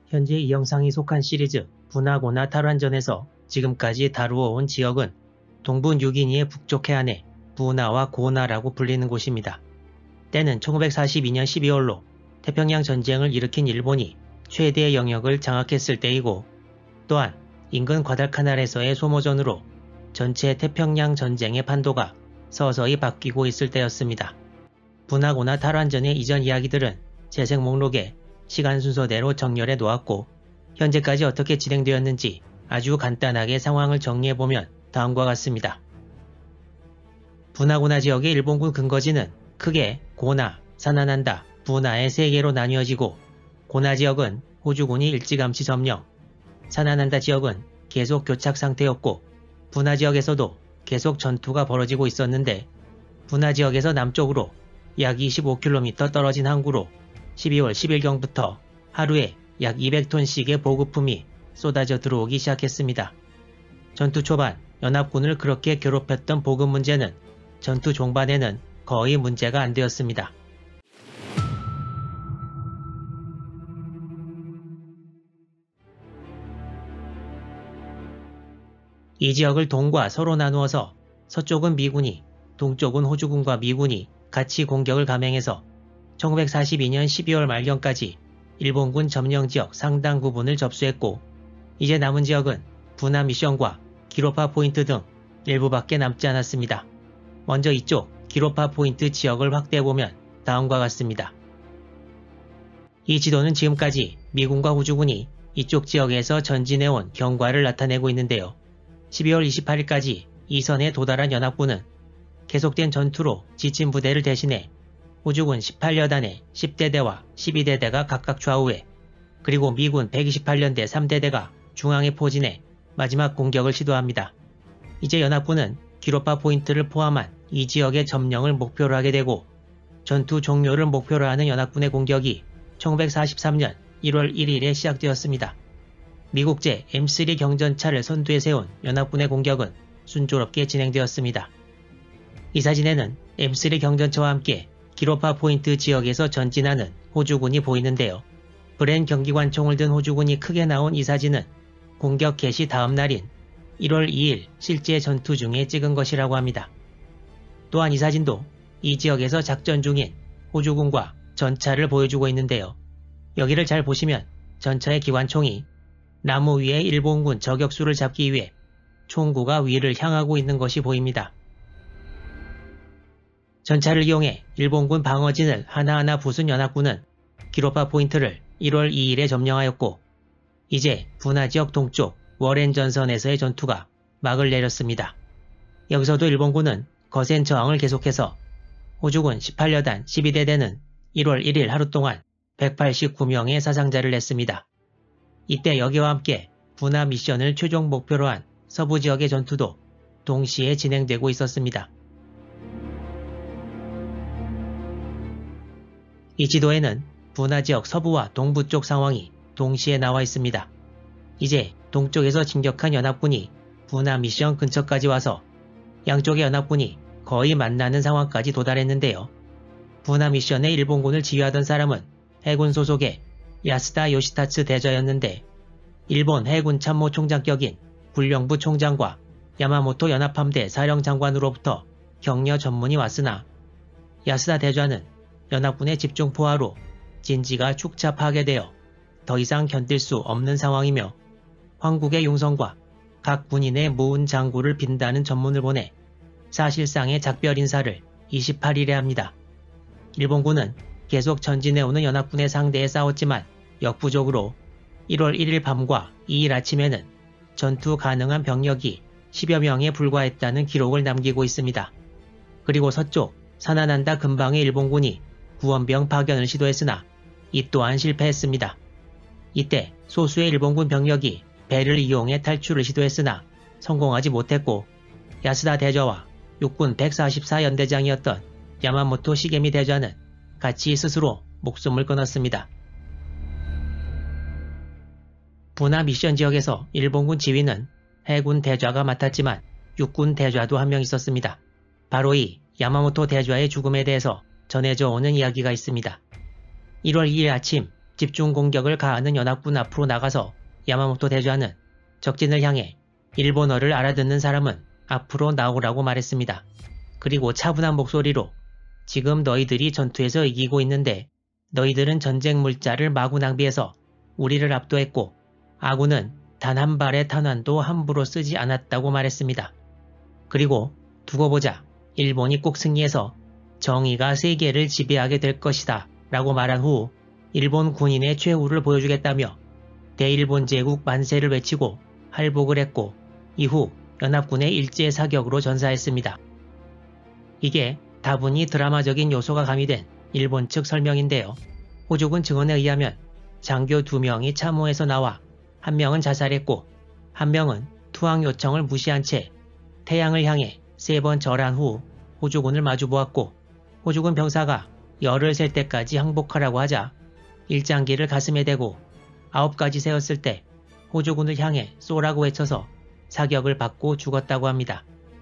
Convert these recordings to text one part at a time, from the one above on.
현재 이 영상이 속한 시리즈 분화고나 탈환전에서 지금까지 다루어온 지역은 동부 뉴기니의 북쪽 해안에 분화와 고나라고 불리는 곳입니다. 때는 1942년 12월로 태평양 전쟁을 일으킨 일본이 최대의 영역을 장악했을 때이고, 또한 인근 과달카날에서의 소모전으로 전체 태평양 전쟁의 판도가 서서히 바뀌고 있을 때였습니다. 분화고나 탈환전의 이전 이야기들은 재생 목록에 시간 순서대로 정렬해 놓았고, 현재까지 어떻게 진행되었는지 아주 간단하게 상황을 정리해보면 다음과 같습니다. 분화고나 지역의 일본군 근거지는 크게 고나, 사나난다, 분화의 세 개로 나뉘어지고, 고나 지역은 호주군이 일찌감치 점령, 사나난다 지역은 계속 교착 상태였고, 분화 지역에서도 계속 전투가 벌어지고 있었는데, 분화 지역에서 남쪽으로 약 25km 떨어진 항구로 12월 10일경부터 하루에 약 200톤씩의 보급품이 쏟아져 들어오기 시작했습니다. 전투 초반 연합군을 그렇게 괴롭혔던 보급 문제는 전투 종반에는 거의 문제가 안 되었습니다. 이 지역을 동과 서로 나누어서 서쪽은 미군이, 동쪽은 호주군과 미군이 같이 공격을 감행해서 1942년 12월 말경까지 일본군 점령지역 상당 부분을 접수했고, 이제 남은 지역은 분화 미션과 기로파 포인트 등 일부밖에 남지 않았습니다. 먼저 이쪽 기로파 포인트 지역을 확대해보면 다음과 같습니다. 이 지도는 지금까지 미군과 호주군이 이쪽 지역에서 전진해온 경과를 나타내고 있는데요. 12월 28일까지 이 선에 도달한 연합군은 계속된 전투로 지친 부대를 대신해 호주군 18여단의 10대대와 12대대가 각각 좌우에, 그리고 미군 128년대 3대대가 중앙에 포진해 마지막 공격을 시도합니다. 이제 연합군은 기로파 포인트를 포함한 이 지역의 점령을 목표로 하게 되고, 전투 종료를 목표로 하는 연합군의 공격이 1943년 1월 1일에 시작되었습니다. 미국제 M3 경전차를 선두에 세운 연합군의 공격은 순조롭게 진행되었습니다. 이 사진에는 M3 경전차와 함께 기로파 포인트 지역에서 전진하는 호주군이 보이는데요. 브렌 경기관총을 든 호주군이 크게 나온 이 사진은 공격 개시 다음 날인 1월 2일 실제 전투 중에 찍은 것이라고 합니다. 또한 이 사진도 이 지역에서 작전 중인 호주군과 전차를 보여주고 있는데요. 여기를 잘 보시면 전차의 기관총이 나무 위에 일본군 저격수를 잡기 위해 총구가 위를 향하고 있는 것이 보입니다. 전차를 이용해 일본군 방어진을 하나하나 부순 연합군은 기로파 포인트를 1월 2일에 점령하였고, 이제 분화 지역 동쪽 워렌 전선에서의 전투가 막을 내렸습니다. 여기서도 일본군은 거센 저항을 계속해서 호주군 18여단 12대대는 1월 1일 하루 동안 189명의 사상자를 냈습니다. 이때 여기와 함께 분화 미션을 최종 목표로 한 서부 지역의 전투도 동시에 진행되고 있었습니다. 이 지도에는 분화 지역 서부와 동부 쪽 상황이 동시에 나와 있습니다. 이제 동쪽에서 진격한 연합군이 분화 미션 근처까지 와서 양쪽의 연합군이 거의 만나는 상황까지 도달했는데요. 분화 미션의 일본군을 지휘하던 사람은 해군 소속의 야스다 요시타츠 대저였는데, 일본 해군 참모총장격인 군령부 총장과 야마모토 연합함대 사령장관으로부터 격려 전문이 왔으나, 야스다 대저는 연합군의 집중 포화로 진지가 축차 파괴되어 더 이상 견딜 수 없는 상황이며, 황국의 용성과 각 군인의 모은 장구를 빈다는 전문을 보내 사실상의 작별 인사를 28일에 합니다. 일본군은 계속 전진해오는 연합군의 상대에 싸웠지만 역부족으로 1월 1일 밤과 2일 아침에는 전투 가능한 병력이 10여 명에 불과했다는 기록을 남기고 있습니다. 그리고 서쪽 사나난다 근방의 일본군이 구원병 파견을 시도했으나 이 또한 실패했습니다. 이때 소수의 일본군 병력이 배를 이용해 탈출을 시도했으나 성공하지 못했고, 야스다 대저와 육군 144연대장이었던 야마모토 시게미 대저는 같이 스스로 목숨을 끊었습니다. 분화 미션 지역에서 일본군 지휘는 해군 대좌가 맡았지만 육군 대좌도 한 명 있었습니다. 바로 이 야마모토 대좌의 죽음에 대해서 전해져 오는 이야기가 있습니다. 1월 2일 아침 집중 공격을 가하는 연합군 앞으로 나가서 야마모토 대주하는 적진을 향해 일본어를 알아듣는 사람은 앞으로 나오라고 말했습니다. 그리고 차분한 목소리로 지금 너희들이 전투에서 이기고 있는데 너희들은 전쟁 물자를 마구 낭비해서 우리를 압도했고 아군은 단 한 발의 탄환도 함부로 쓰지 않았다고 말했습니다. 그리고 두고 보자. 일본이 꼭 승리해서 정의가 세계를 지배하게 될 것이다 라고 말한 후 일본 군인의 최후를 보여주겠다며 대일본 제국 만세를 외치고 할복을 했고 이후 연합군의 일제 사격으로 전사했습니다. 이게 다분히 드라마적인 요소가 가미된 일본 측 설명인데요. 호주군 증언에 의하면 장교 2명이 참호에서 나와 1명은 자살했고 1명은 투항 요청을 무시한 채 태양을 향해 3번 절한 후 호주군을 마주보았고 호주군 병사가 열을 셀 때까지 항복하라고 하자 일장기를 가슴에 대고 9가지 세웠을 때 호주군을 향해 쏘라고 외쳐서 사격을 받고 죽었다고 합니다.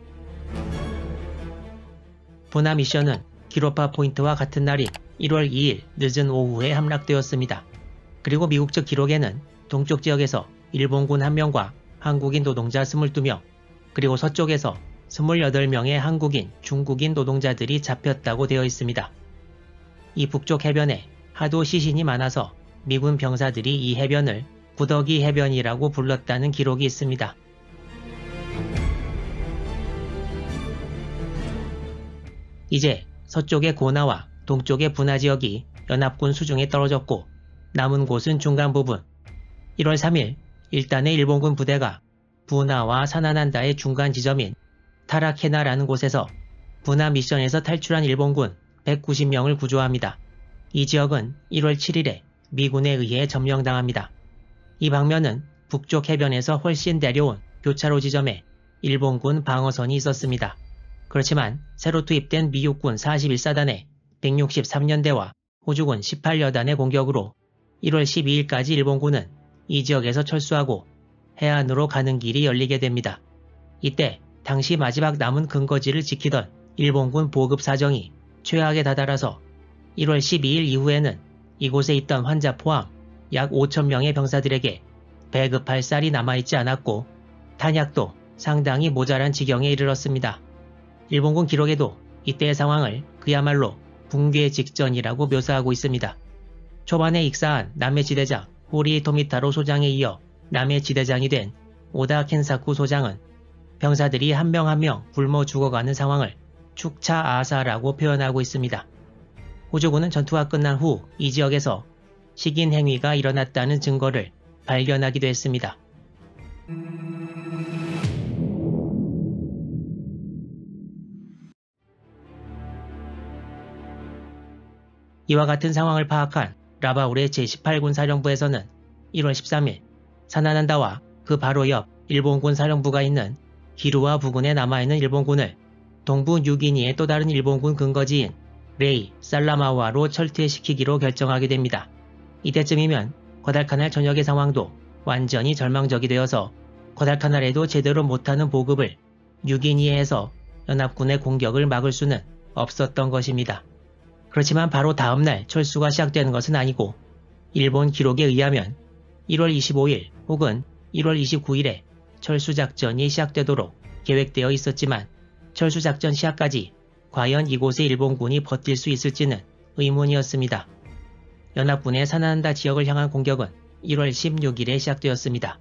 부나 미션은 기로파 포인트와 같은 날인 1월 2일 늦은 오후에 함락되었습니다. 그리고 미국 측 기록에는 동쪽 지역에서 일본군 1명과 한국인 노동자 22명, 그리고 서쪽에서 28명의 한국인, 중국인 노동자들이 잡혔다고 되어 있습니다. 이 북쪽 해변에 하도 시신이 많아서 미군 병사들이 이 해변을 구더기 해변이라고 불렀다는 기록이 있습니다. 이제 서쪽의 고나와 동쪽의 부나 지역이 연합군 수중에 떨어졌고 남은 곳은 중간 부분. 1월 3일 일단의 일본군 부대가 부나와 사나난다의 중간 지점인 타라케나라는 곳에서 부나 미션에서 탈출한 일본군 190명을 구조합니다. 이 지역은 1월 7일에 미군에 의해 점령당합니다. 이 방면은 북쪽 해변에서 훨씬 내려온 교차로 지점에 일본군 방어선이 있었습니다. 그렇지만 새로 투입된 미국군 41사단의 163년대와 호주군 18여단의 공격으로 1월 12일까지 일본군은 이 지역에서 철수하고 해안으로 가는 길이 열리게 됩니다. 이때 당시 마지막 남은 근거지를 지키던 일본군 보급 사정이 최악에 다다라서 1월 12일 이후에는 이곳에 있던 환자 포함 약 5,000명의 병사들에게 배급할 쌀이 남아있지 않았고 탄약도 상당히 모자란 지경에 이르렀습니다. 일본군 기록에도 이때의 상황을 그야말로 붕괴 직전이라고 묘사하고 있습니다. 초반에 익사한 남해 지대장 호리 토미타로 소장에 이어 남해 지대장이 된 오다 켄사쿠 소장은 병사들이 한 명 한 명 굶어 죽어가는 상황을 축차 아사라고 표현하고 있습니다. 호주군은 전투가 끝난 후 이 지역에서 식인 행위가 일어났다는 증거를 발견하기도 했습니다. 이와 같은 상황을 파악한 라바울의 제18군 사령부에서는 1월 13일 사나난다와 그 바로 옆 일본군 사령부가 있는 기루와 부근에 남아있는 일본군을 동부 뉴기니의 또 다른 일본군 근거지인 레이 살라마와로 철퇴시키기로 결정하게 됩니다. 이때쯤이면 과달카날 전역의 상황도 완전히 절망적이 되어서 과달카날에도 제대로 못하는 보급을 뉴기니에서 연합군의 공격을 막을 수는 없었던 것입니다. 그렇지만 바로 다음날 철수가 시작되는 것은 아니고 일본 기록에 의하면 1월 25일 혹은 1월 29일에 철수작전이 시작되도록 계획되어 있었지만 철수작전 시작까지 과연 이곳에 일본군이 버틸 수 있을지는 의문이었습니다. 연합군의 사나난다 지역을 향한 공격은 1월 16일에 시작되었습니다.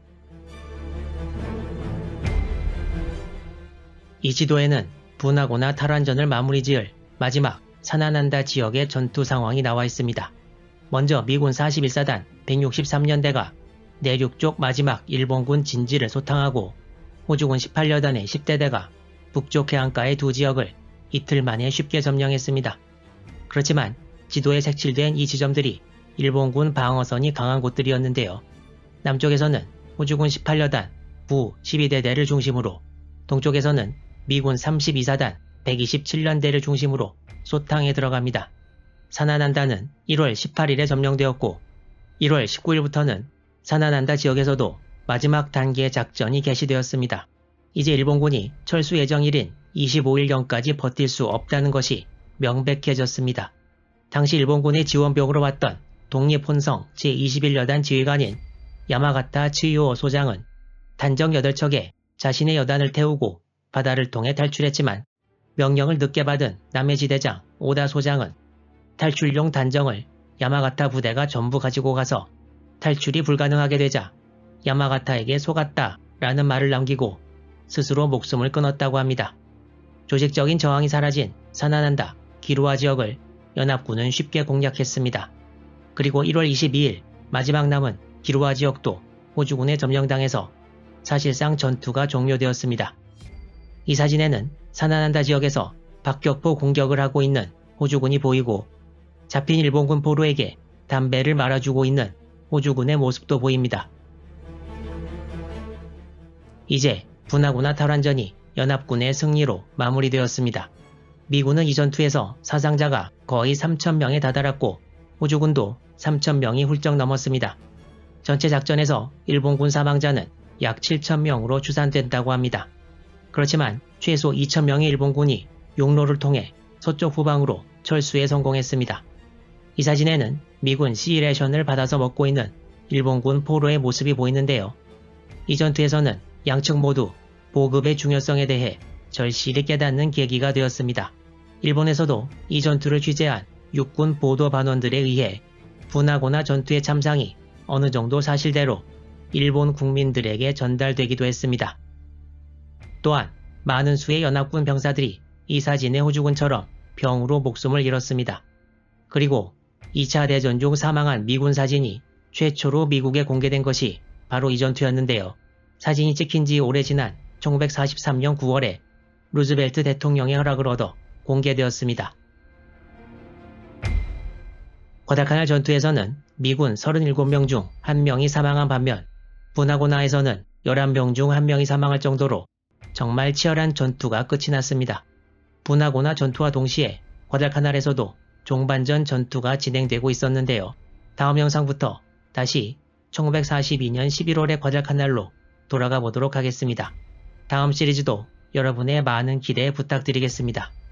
이 지도에는 부나고나 탈환전을 마무리 지을 마지막 사나난다 지역의 전투 상황이 나와 있습니다. 먼저 미군 41사단 163년대가 내륙 쪽 마지막 일본군 진지를 소탕하고 호주군 18여단의 10대대가 북쪽 해안가의 두 지역을 이틀 만에 쉽게 점령했습니다. 그렇지만 지도에 색칠된 이 지점들이 일본군 방어선이 강한 곳들이었는데요. 남쪽에서는 호주군 18여단 부 12대대를 중심으로, 동쪽에서는 미군 32사단 127년대를 중심으로 소탕에 들어갑니다. 사나난다는 1월 18일에 점령되었고 1월 19일부터는 사나난다 지역에서도 마지막 단계의 작전이 개시되었습니다. 이제 일본군이 철수 예정일인 25일경까지 버틸 수 없다는 것이 명백해졌습니다. 당시 일본군의 지원병으로 왔던 독립혼성 제21여단 지휘관인 야마가타 츠이오 소장은 단정 8척에 자신의 여단을 태우고 바다를 통해 탈출했지만 명령을 늦게 받은 남해지대장 오다 소장은 탈출용 단정을 야마가타 부대가 전부 가지고 가서 탈출이 불가능하게 되자 야마가타에게 속았다 라는 말을 남기고 스스로 목숨을 끊었다고 합니다. 조직적인 저항이 사라진 사나난다, 기루와 지역을 연합군은 쉽게 공략했습니다. 그리고 1월 22일 마지막 남은 기루와 지역도 호주군에 점령당해서 사실상 전투가 종료되었습니다. 이 사진에는 사나난다 지역에서 박격포 공격을 하고 있는 호주군이 보이고 잡힌 일본군 포로에게 담배를 말아주고 있는 호주군의 모습도 보입니다. 이제 분하구나 탈환전이 연합군의 승리로 마무리되었습니다. 미군은 이 전투에서 사상자가 거의 3,000명에 다다랐고 호주군도 3,000명이 훌쩍 넘었습니다. 전체 작전에서 일본군 사망자는 약 7,000명으로 추산된다고 합니다. 그렇지만 최소 2,000명의 일본군이 용로를 통해 서쪽 후방으로 철수에 성공했습니다. 이 사진에는 미군 시레션을 받아서 먹고 있는 일본군 포로의 모습이 보이는데요. 이 전투에서는 양측 모두 보급의 중요성에 대해 절실히 깨닫는 계기가 되었습니다. 일본에서도 이 전투를 취재한 육군 보도 반원들에 의해 분하구나 전투의 참상이 어느 정도 사실대로 일본 국민들에게 전달되기도 했습니다. 또한 많은 수의 연합군 병사들이 이 사진의 호주군처럼 병으로 목숨을 잃었습니다. 그리고 2차 대전 중 사망한 미군 사진이 최초로 미국에 공개된 것이 바로 이 전투였는데요. 사진이 찍힌 지 오래 지난 1943년 9월에 루즈벨트 대통령의 허락을 얻어 공개되었습니다. 과달카날 전투에서는 미군 37명 중 1명이 사망한 반면 분하구나에서는 11명 중 1명이 사망할 정도로 정말 치열한 전투가 끝이 났습니다. 분하구나 전투와 동시에 과달카날에서도 종반전 전투가 진행되고 있었는데요. 다음 영상부터 다시 1942년 11월의 과달카날로 돌아가 보도록 하겠습니다. 다음 시리즈도 여러분의 많은 기대 부탁드리겠습니다.